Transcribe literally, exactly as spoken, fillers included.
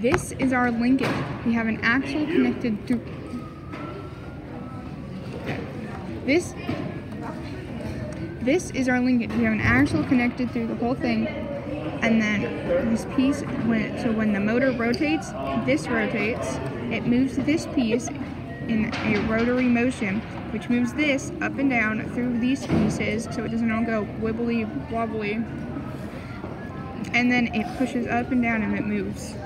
This is our linkage. We have an axle connected through this. This is our linkage. We have an axle connected through the whole thing, and then this piece, when so when the motor rotates, this rotates. It moves this piece in a rotary motion, which moves this up and down through these pieces, so it doesn't all go wibbly wobbly. And then it pushes up and down and it moves.